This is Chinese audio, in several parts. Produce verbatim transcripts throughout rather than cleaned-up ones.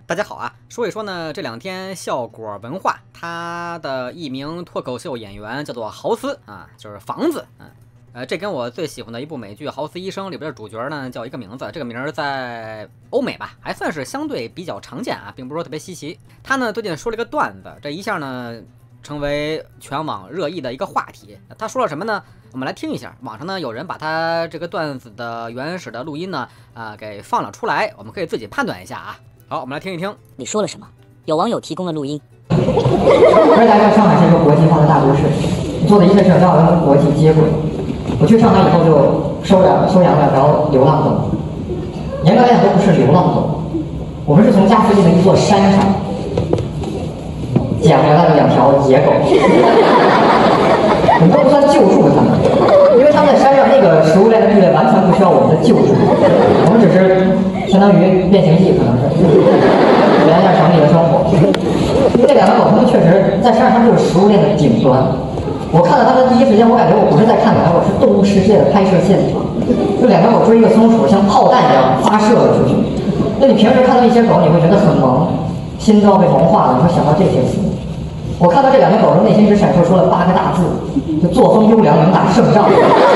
大家好啊，说一说呢，这两天笑果文化他的一名脱口秀演员叫做豪斯啊，就是房子啊，呃，这跟我最喜欢的一部美剧《豪斯医生》里边的主角呢叫一个名字，这个名儿在欧美吧还算是相对比较常见啊，并不是说特别稀奇。他呢最近说了一个段子，这一下呢成为全网热议的一个话题。他说了什么呢？我们来听一下。网上呢有人把他这个段子的原始的录音呢啊、呃、给放了出来，我们可以自己判断一下啊。好，我们来听一听。 你说了什么？有网友提供了录音。 而来到上海是一个国际化的大都市，做的一切事都要跟国际接轨。我去上海以后就收养收养两条流浪狗，严格来讲都不是流浪狗，我们是从家附近的一座山上捡回来的两条野狗。我们都不算救助他们，因为他们在山上那个食物链的地位完全不需要我们的救助，我们只是相当于变形计，可能是体验一下城里的生活。因为这两个狗，它们确实在山上，它们就是食物链的顶端。我看到它们第一时间，我感觉我不是在看它，我是动物世界的拍摄现场。就两个狗追一个松鼠，像炮弹一样发射了出去。那你平时看到一些狗，你会觉得很萌，心都要被萌化了，你会想到这些词。我看到这两个狗的内心只闪烁出了八个大字，就作风优良，能打胜仗。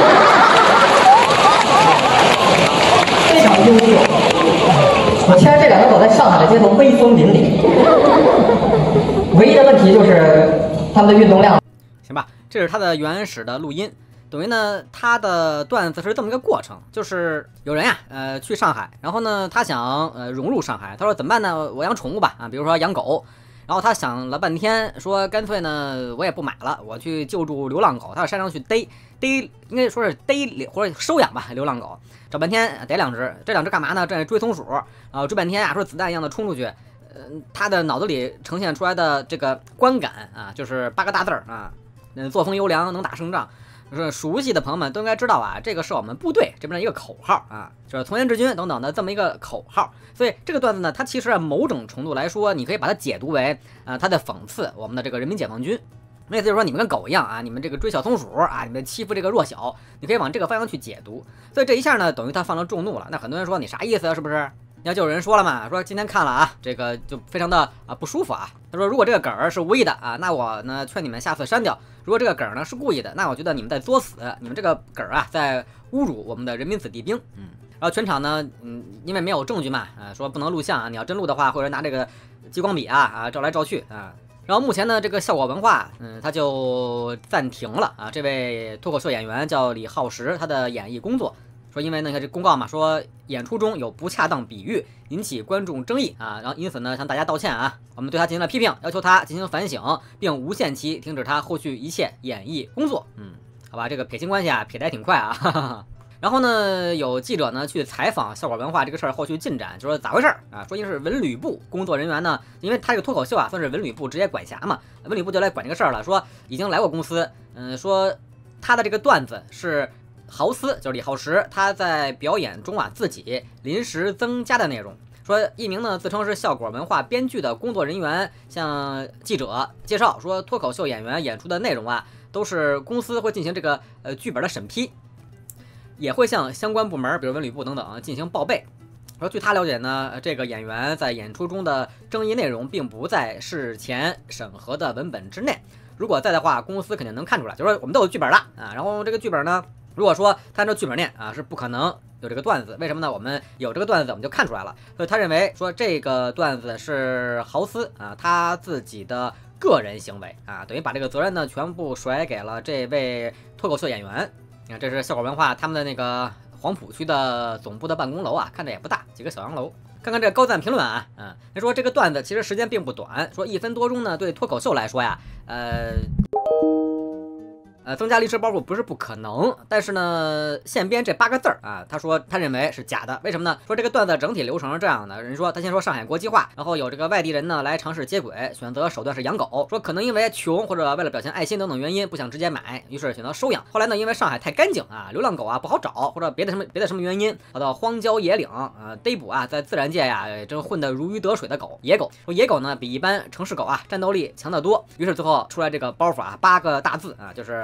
非常优秀。我牵着这两个狗在上海的街头威风凛凛，唯一的问题就是它们的运动量。 行吧，这是他的原始的录音，等于呢他的段子是这么一个过程，就是有人呀，呃，去上海，然后呢他想呃融入上海，他说怎么办呢？我养宠物吧，啊，比如说养狗。然后他想了半天，说干脆呢，我也不买了，我去救助流浪狗。他到山上去逮逮，应该说是逮或者收养吧，流浪狗。找半天逮两只，这两只干嘛呢？正在追松鼠，啊，追半天啊，说子弹一样的冲出去。呃，他的脑子里呈现出来的这个观感啊，就是八个大字儿啊，嗯，作风优良，能打胜仗。就是熟悉的朋友们都应该知道啊，这个是我们部队这边的一个口号啊，就是从严治军等等的这么一个口号。所以这个段子呢，它其实按某种程度来说，你可以把它解读为啊，它在讽刺我们的这个人民解放军。那意思就是说，你们跟狗一样啊，你们这个追小松鼠啊，你们欺负这个弱小，你可以往这个方向去解读。所以这一下呢，等于他犯了众怒了。那很多人说你啥意思啊？是不是？要就有人说了嘛，说今天看了啊，这个就非常的啊不舒服啊。他说如果这个梗儿是无意的啊，那我呢劝你们下次删掉；如果这个梗儿呢是故意的，那我觉得你们在作死，你们这个梗儿啊在侮辱我们的人民子弟兵。嗯，然后全场呢，嗯，因为没有证据嘛，啊，说不能录像啊，你要真录的话，或者拿这个激光笔啊啊照来照去啊。然后目前呢，这个笑果文化，嗯，他就暂停了啊。这位脱口秀演员叫李浩石，他的演艺工作。说因为那个这公告嘛，说演出中有不恰当比喻，引起观众争议啊，然后因此呢向大家道歉啊，我们对他进行了批评，要求他进行反省，并无限期停止他后续一切演艺工作。嗯，好吧，这个撇清关系啊，撇得还挺快啊。哈哈。然后呢，有记者呢去采访笑果文化这个事儿后续进展，就说咋回事啊？说因为是文旅部工作人员呢，因为他这个脱口秀啊算是文旅部直接管辖嘛，文旅部就来管这个事儿了，说已经来过公司，嗯，说他的这个段子是。豪斯就是李浩石，他在表演中啊自己临时增加的内容。说一名呢自称是笑果文化编剧的工作人员向记者介绍说，脱口秀演员演出的内容啊都是公司会进行这个呃剧本的审批，也会向相关部门比如文旅部等等进行报备。说据他了解呢，这个演员在演出中的争议内容并不在事前审核的文本之内，如果在的话，公司肯定能看出来，就是说我们都有剧本了啊，然后这个剧本呢。如果说他按照剧本念啊，是不可能有这个段子。为什么呢？我们有这个段子，我们就看出来了。所以他认为说这个段子是豪斯啊他自己的个人行为啊，等于把这个责任呢全部甩给了这位脱口秀演员。你看，这是笑果文化他们的那个黄浦区的总部的办公楼啊，看着也不大，几个小洋楼。看看这个高赞评论啊，嗯，他说这个段子其实时间并不短，说一分多钟呢，对脱口秀来说呀，呃。呃，增加历史包袱不是不可能，但是呢，现编这八个字儿啊，他说他认为是假的，为什么呢？说这个段子整体流程是这样的，人说他先说上海国际化，然后有这个外地人呢来尝试接轨，选择手段是养狗，说可能因为穷或者为了表现爱心等等原因不想直接买，于是选择收养。后来呢，因为上海太干净啊，流浪狗啊不好找，或者别的什么别的什么原因，跑到荒郊野岭啊、呃、逮捕啊，在自然界呀正混得如鱼得水的狗，野狗。说野狗呢比一般城市狗啊战斗力强得多，于是最后出来这个包袱啊，八个大字啊，就是。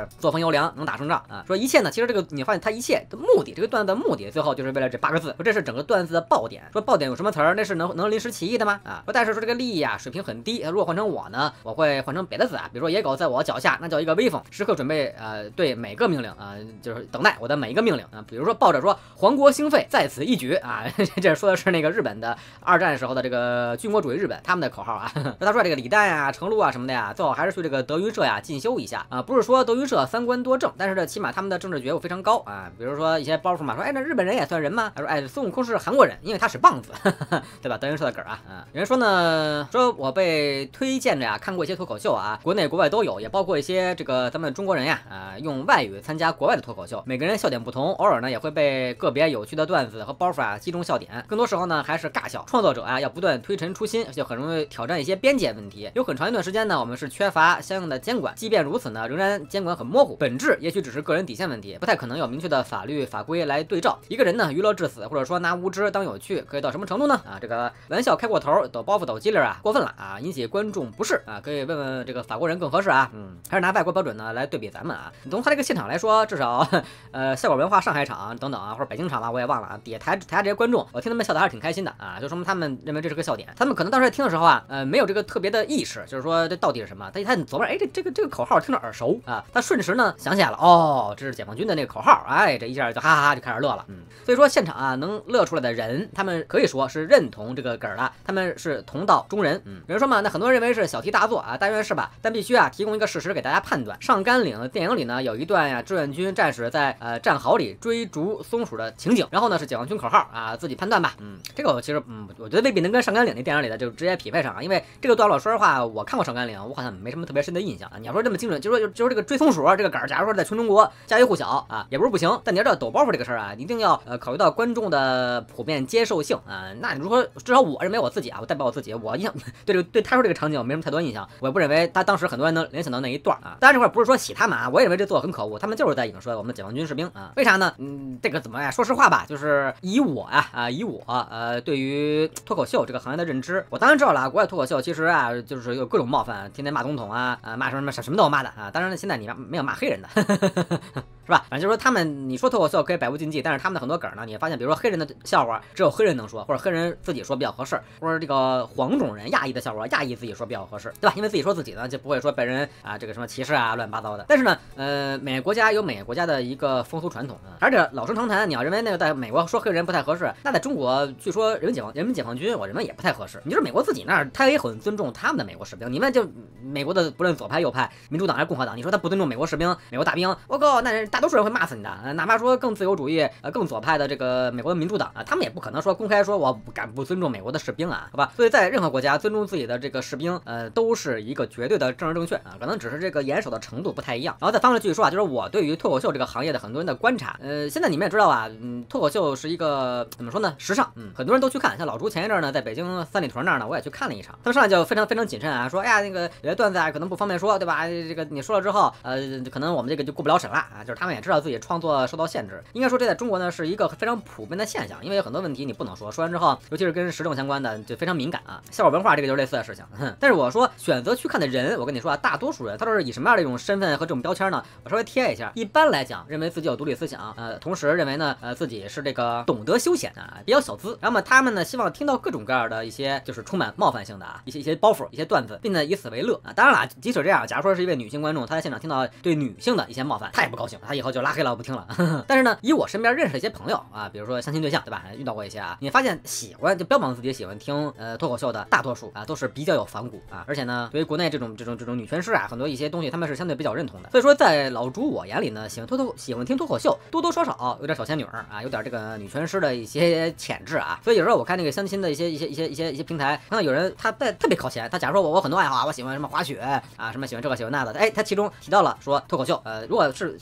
作风优良，能打胜仗啊。说一切呢，其实这个你发现他一切的目的，这个段子的目的，最后就是为了这八个字，说这是整个段子的爆点。说爆点有什么词儿？那是能能临时起意的吗？啊，说但是说这个利益啊水平很低，如果换成我呢，我会换成别的字啊，比如说野狗在我脚下，那叫一个威风，时刻准备呃对每个命令啊、呃，就是等待我的每一个命令啊。比如说抱着说皇国兴废在此一举啊，这说的是那个日本的二战时候的这个军国主义日本他们的口号啊。他说这个李诞呀、程璐啊什么的呀，最好还是去这个德云社呀进修一下啊，不是说德云社三观多正，但是这起码他们的政治觉悟非常高啊。比如说一些包袱嘛，说哎那日本人也算人吗？他说哎孙悟空是韩国人，因为他使棒子，呵呵对吧？德云社的梗啊啊。有人说呢，说我被推荐着呀看过一些脱口秀啊，国内国外都有，也包括一些这个咱们中国人呀啊用外语参加国外的脱口秀，每个人笑点不同，偶尔呢也会被个别有趣的段子和包袱啊击中笑点，更多时候呢还是尬笑。创作者啊要不断推陈出新，就很容易挑战一些边界问题。有很长一段时间呢，我们是缺乏相应的监管，即便如此呢，仍然监管很模糊，本质也许只是个人底线问题，不太可能有明确的法律法规来对照。一个人呢娱乐至死，或者说拿无知当有趣，可以到什么程度呢？啊，这个玩笑开过头，抖包袱抖机灵啊，过分了啊，引起观众不适啊，可以问问这个法国人更合适啊。嗯，还是拿外国标准呢来对比咱们啊。从他这个现场来说，至少呃笑果文化上海场等等啊，或者北京场吧，我也忘了啊。底下台台下这些观众，我听他们笑的还是挺开心的啊，就说明他们认为这是个笑点。他们可能当时听的时候啊，呃，没有这个特别的意识，就是说这到底是什么？他他琢磨，哎，这这个这个口号听着耳熟啊。他瞬时呢想起来了，哦，这是解放军的那个口号，哎，这一下就哈哈哈就开始乐了。嗯，所以说现场啊能乐出来的人，他们可以说是认同这个梗的，他们是同道中人。嗯，有人说嘛，那很多人认为是小题大做啊，但愿是吧？但必须啊提供一个事实给大家判断。上甘岭电影里呢有一段呀、啊，志愿军战士在呃战壕里追逐松鼠的情景，然后呢是解放军口号啊，自己判断吧。嗯，这个我其实嗯，我觉得未必能跟上甘岭那电影里的就直接匹配上啊，因为这个段落说实话，我看过上甘岭，我好像没什么特别深的印象啊。你要说这么精准，就说就说这个追松鼠这个梗，假如说在全中国家喻户晓啊，也不是不行。但你要知道抖包袱这个事儿啊，一定要呃考虑到观众的普遍接受性啊。那如果至少我认为我自己啊，我代表我自己，我印象对这个对他说这个场景没什么太多印象，我也不认为他当时很多人能联想到那一段啊。当然这块不是说洗他们啊，我也认为这做很可恶，他们就是在影射我们的解放军士兵啊。为啥呢？嗯，这个怎么呀？说实话吧，就是以我呀啊，以我呃对于脱口秀这个行业的认知，我当然知道了，国外脱口秀其实啊就是有各种冒犯，天天骂总统啊啊骂什么什么什么都有骂的啊。当然现在你没有骂黑人的。是吧？反正就是说他们，你说脱口秀可以百无禁忌，但是他们的很多梗呢，你发现，比如说黑人的笑话只有黑人能说，或者黑人自己说比较合适，或者这个黄种人亚裔的笑话，亚裔自己说比较合适，对吧？因为自己说自己呢，就不会说被人啊这个什么歧视啊乱七八糟的。但是呢，呃，每个国家有每个国家的一个风俗传统啊，而且老生常谈，你要认为那个在美国说黑人不太合适，那在中国据说人民解放人民解放军，我认为也不太合适。你就是美国自己那儿，他也很尊重他们的美国士兵，你们就美国的不论左派右派，民主党还是共和党，你说他不尊重美国士兵、美国大兵，我靠，那大多数人会骂死你的。哪怕说更自由主义、呃更左派的这个美国的民主党啊，他们也不可能说公开说我不敢不尊重美国的士兵啊，好吧？所以在任何国家尊重自己的这个士兵，呃，都是一个绝对的政治正确啊，可能只是这个严守的程度不太一样。然后再翻回来继续说啊，就是我对于脱口秀这个行业的很多人的观察，呃，现在你们也知道啊，嗯，脱口秀是一个怎么说呢，时尚，嗯，很多人都去看，像老朱前一阵呢，在北京三里屯那儿呢，我也去看了一场，他们上来就非常非常谨慎啊，说哎呀那个有些段子啊可能不方便说，对吧？这个你说了之后，呃，可能我们这个就过不了审了啊，就是他们也知道自己创作受到限制。应该说这在中国呢是一个非常普遍的现象，因为有很多问题你不能说，说完之后，尤其是跟时政相关的，就非常敏感啊。笑话文化这个就是类似的事情。但是我说选择去看的人，我跟你说啊，大多数人他都是以什么样的一种身份和这种标签呢？我稍微贴一下。一般来讲，认为自己有独立思想，呃，同时认为呢，呃，自己是这个懂得休闲啊，比较小资。然后他们呢，希望听到各种各样的一些就是充满冒犯性的啊，一些一些包袱、一些段子，并且以此为乐啊。当然了，即使这样，假如说是一位女性观众，她在现场听到对女性的一些冒犯，她也不高兴，她以后就拉黑了，我不听了。但是呢，以我身边认识的一些朋友啊，比如说相亲对象，对吧？遇到过一些啊，你发现喜欢就标榜自己喜欢听呃脱口秀的大多数啊，都是比较有反骨啊，而且呢，对于国内这种这种这种女权师啊，很多一些东西他们是相对比较认同的。所以说，在老朱我眼里呢，喜欢脱脱喜欢听脱口秀，多多少少有点小仙女啊，有点这个女权师的一些潜质啊。所以有时候我看那个相亲的一些一些一些一些一些平台，看到有人他在特别靠前，他假如说我我很多爱好啊，我喜欢什么滑雪啊，什么喜欢这个喜欢那的，哎，他其中提到了说脱口秀，呃，如果是随随便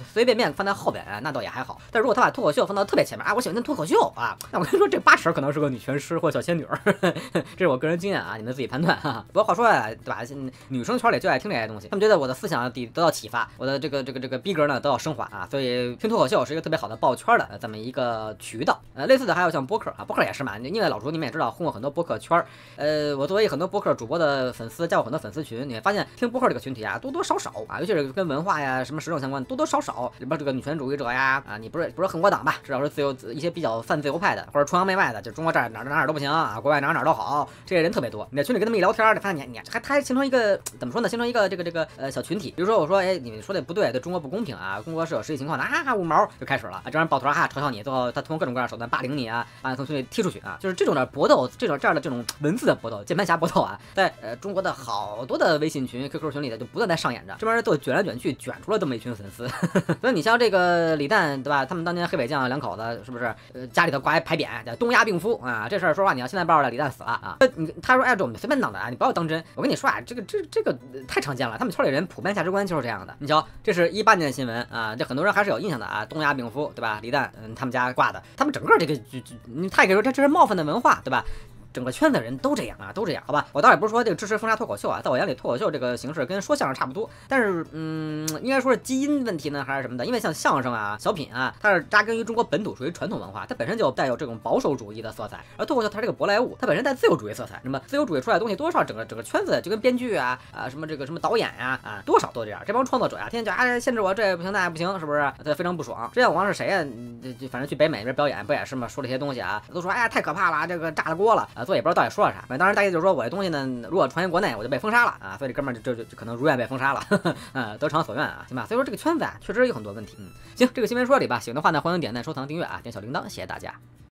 面放在后边，那倒也还好。但如果他把脱口秀放到特别前面啊，我喜欢听脱口秀啊，那我跟你说，这八成可能是个女拳师或小仙女儿，这是我个人经验啊，你们自己判断哈。不过话说啊，对吧？女生圈里就爱听这些东西，他们觉得我的思想得得到启发，我的这个这个这个逼格呢得到升华啊，所以听脱口秀是一个特别好的爆圈的这么一个渠道。呃，类似的还有像播客啊，播客也是嘛，因为老朱你们也知道，混过很多播客圈儿，呃，我作为很多播客主播的粉丝，加过很多粉丝群，你会发现听播客这个群体啊，多多少少啊，尤其是跟文化呀、什么时政相关，多多少少里边这个女权主义者呀，啊，你不是不是恨国党吧，至少是自由一些比较泛自由派的，或者崇洋媚外的，就中国这儿哪儿哪儿都不行啊，国外哪儿哪儿都好，这些人特别多。你在群里跟他们一聊天，你发现你你还他还形成一个怎么说呢？形成一个这个这个呃小群体。比如说我说，哎，你们说的不对，对中国不公平啊，中国是有实际情况的啊，五毛就开始了啊，这样抱团哈嘲笑你，最后他通过各种各样的手段霸凌你啊，把你从群里踢出去啊，就是这种的搏斗，这种这样的这种文字的搏斗，键盘侠搏斗啊，在呃中国的好多的微信群、Q Q 群里的就不断在上演着，这帮人都卷来卷去，卷出了这么一群粉丝。所以你像这个李诞对吧？他们当年黑北将两口子是不是？呃，家里头挂一牌匾叫东亚病夫啊，这事儿说实话，你要现在报出来，李诞死了啊，你他说哎，这我们随便当的啊，你不要当真。我跟你说啊，这个这这个太常见了，他们村里人普遍价值观就是这样的。你瞧，这是一八年的新闻啊，这很多人还是有印象的啊，东亚病夫对吧？李诞嗯，他们家挂的，他们整个这个就就你太可以说这这是冒犯的文化对吧？整个圈子人都这样啊，都这样，好吧？我倒也不是说这个支持封杀脱口秀啊，在我眼里脱口秀这个形式跟说相声差不多，但是嗯，应该说是基因问题呢，还是什么的？因为像相声啊、小品啊，它是扎根于中国本土，属于传统文化，它本身就带有这种保守主义的色彩，而脱口秀它是个舶来物，它本身带自由主义色彩。那么自由主义出来的东西，多少整个整个圈子就跟编剧啊啊什么这个什么导演呀 啊, 啊，多少都这样。这帮创作者呀、啊，天天就啊限制我这不行那也不行，是不是？他非常不爽。之前我忘了是谁呀、啊，就就反正去北美那边表演，不也是嘛？说了一些东西啊，都说哎呀太可怕了，这个炸了锅了啊，做也不知道到底说了啥。当然，大意就是说我这东西呢，如果传进国内，我就被封杀了啊，所以这哥们儿就就就可能如愿被封杀了，呵呵啊，得偿所愿啊，行吧？所以说这个圈子啊，确实有很多问题。嗯，行，这个新闻说里吧，喜欢的话呢，欢迎点赞、收藏、订阅啊，点小铃铛，谢谢大家。